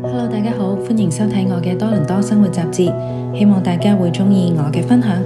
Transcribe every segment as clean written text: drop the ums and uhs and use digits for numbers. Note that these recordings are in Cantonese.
Hello， 大家好，歡迎收睇我嘅多倫多生活雜誌，希望大家會鍾意我嘅分享。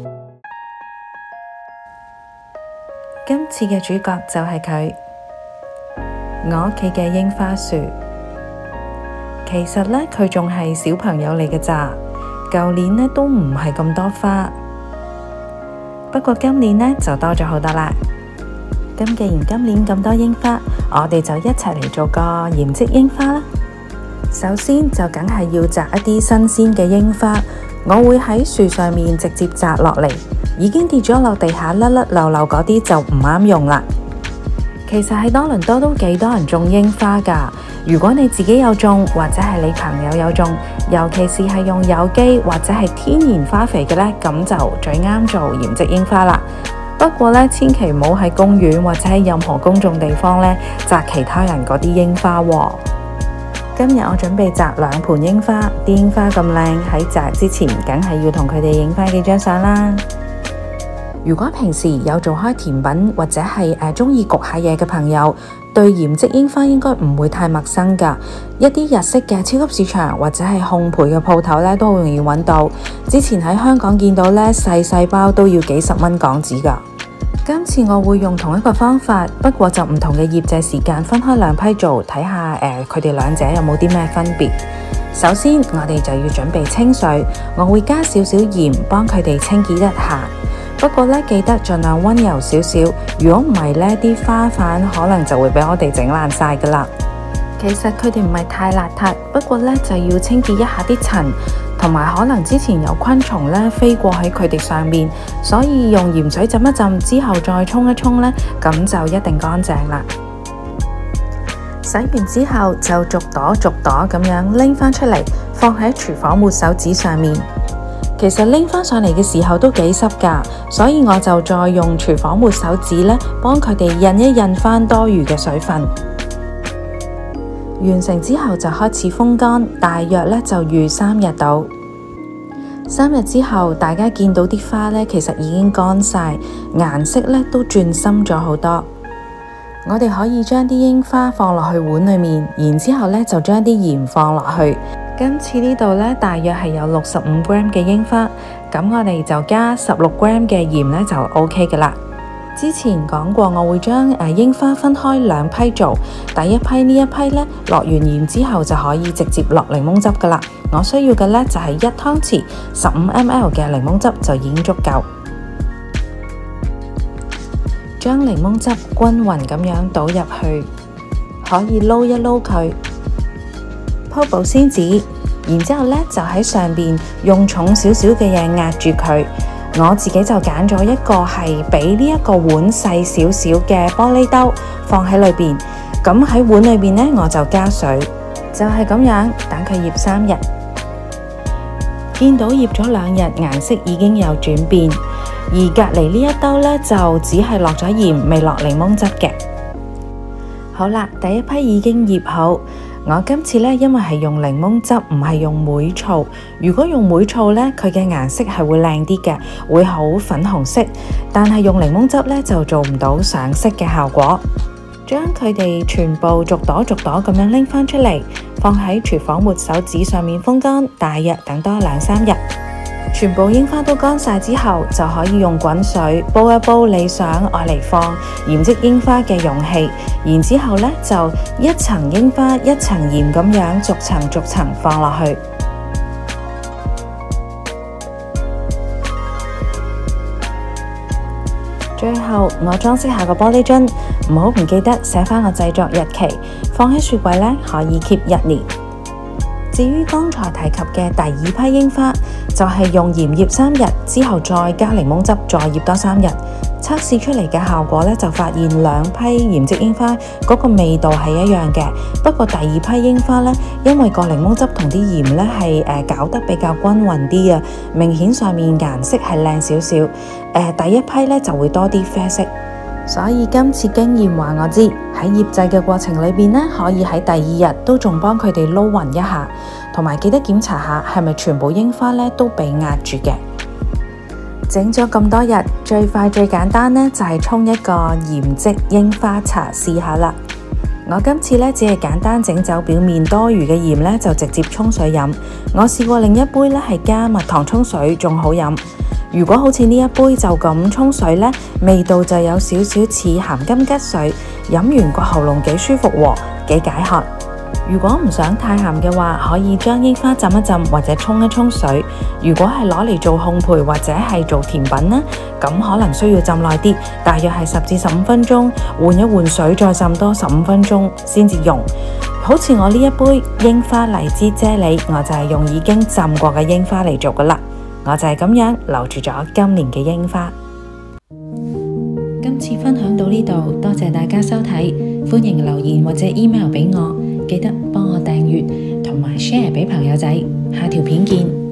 今次嘅主角就係佢，我屋企嘅櫻花樹。其實呢，佢仲係小朋友嚟嘅咋，舊年呢都唔係咁多花，不過今年呢就多咗好多啦。咁既然今年咁多櫻花，我哋就一齊嚟做個鹽漬櫻花啦。首先就梗係要摘一啲新鮮嘅櫻花，我會喺樹上面直接摘落嚟，已經跌咗落地下甩甩漏漏嗰啲就唔啱用啦。其實喺多倫多都幾多人種櫻花噶，如果你自己有種或者係你朋友有種，尤其是係用有機或者係天然花肥嘅呢，咁就最啱做鹽漬櫻花啦。不過呢，千祈唔好喺公園或者喺任何公眾地方呢摘其他人嗰啲櫻花喎。今日我準備摘2盆櫻花，啲櫻花咁靚，喺摘之前梗係要同佢哋影返幾張相啦。如果平時有做開甜品或者係鍾意焗下嘢嘅朋友，對鹽漬櫻花應該唔會太陌生㗎。一啲日式嘅超級市場或者係烘焙嘅鋪頭呢，都好容易揾到。之前喺香港見到呢，細包都要幾十蚊港紙㗎。今次我會用同一個方法，不過就唔同嘅醃製時間，分開2批做，睇下佢哋兩者有冇啲咩分別。首先我哋就要準備清水，我會加少少鹽幫佢哋清潔一下。不過呢，記得盡量溫柔少少，如果唔係呢，啲花瓣可能就會俾我哋整爛晒㗎啦。其實佢哋唔係太邋遢，不過呢就要清潔一下啲塵，同埋可能之前有昆蟲呢飛過喺佢哋上面，所以用鹽水浸一浸之後再沖一沖呢，咁就一定乾淨啦。洗完之後就逐朵逐朵咁樣拎返出嚟，放喺廚房抹手紙上面。其實拎返上嚟嘅時候都幾濕㗎，所以我就再用廚房抹手紙呢幫佢哋印一印返多餘嘅水分。完成之後就開始風乾，大約呢就預3日到。3日之後，大家見到啲花呢其實已經乾晒，顏色呢都轉深咗好多。我哋可以將啲櫻花放落去碗裏面，然之後呢就將啲鹽放落去。今次呢度呢大約係有65 gram 嘅櫻花，咁我哋就加16 gram 嘅鹽呢就 OK 㗎啦。之前講過我會將櫻花分開2批做，第一批呢一批呢落完鹽之後就可以直接落檸檬汁㗎啦。我需要嘅呢就係1湯匙15 ml 嘅檸檬汁就已經足夠。將檸檬汁均勻咁樣倒入去，可以撈一撈佢，鋪保鮮紙，然之後呢就喺上邊用重少少嘅嘢壓住佢。我自己就揀咗一個係比呢一個碗細少少嘅玻璃兜放喺裏邊，咁喺碗裏邊呢我就加水，就係咁樣等佢醃3日。見到醃咗2日，顏色已經有轉變，而隔離呢一兜呢就只係落咗鹽，未落檸檬汁嘅。好啦，第一批已經醃好。我今次呢，因為係用檸檬汁，唔係用梅醋。如果用梅醋呢，佢嘅顏色係會靚啲嘅，會好粉紅色。但係用檸檬汁呢，就做唔到上色嘅效果。將佢哋全部逐朵逐朵咁樣拎返出嚟，放喺廚房抹手紙上面風乾，大約等多2-3日。全部櫻花都乾晒之後，就可以用滾水煲一煲你想愛嚟放鹽漬櫻花嘅容器，然之後呢就一層櫻花一層鹽咁樣逐層逐層放落去。最後我裝飾下個玻璃樽，唔記得寫返個製作日期，放喺雪櫃呢可以 keep 1年。至於剛才提及嘅第2批櫻花，就係用鹽醃3日之後再加檸檬汁再醃多3日，測試出嚟嘅效果呢，就發現2批鹽漬櫻花嗰個味道係一樣嘅。不過第2批櫻花呢，因為個檸檬汁同啲鹽呢係搞得比較均勻啲啊，明顯上面顏色係靚少少。第一批呢就會多啲啡色。所以今次經驗話我知，喺醃製嘅過程裏邊呢，可以喺第2日都仲幫佢哋撈勻一下，同埋記得檢查下係咪全部櫻花呢都被壓住嘅。整咗咁多日，最快最簡單呢就係沖一個鹽漬櫻花茶試下啦。 我今次呢，只係簡單整走表面多餘嘅鹽呢，就直接沖水飲。我試過另一杯呢，係加蜜糖沖水，仲好飲。如果好似呢一杯就咁沖水呢，味道就有少少似鹹柑桔水，飲完個喉嚨幾舒服喎，幾解渴。如果唔想太鹹嘅話，可以將櫻花浸一浸或者沖一沖水。如果係攞嚟做烘焙或者係做甜品呢，咁可能需要浸耐啲，大約係10至15分鐘，換一換水再浸多15分鐘先至用。好似我呢一杯櫻花荔枝啫喱，我就係用已經浸過嘅櫻花嚟做噶啦。我就係咁樣留住咗今年嘅櫻花。今次分享到呢度，多謝大家收睇，歡迎留言或者 email 俾我，記得幫我訂閱同埋 share 俾朋友仔。下條片見。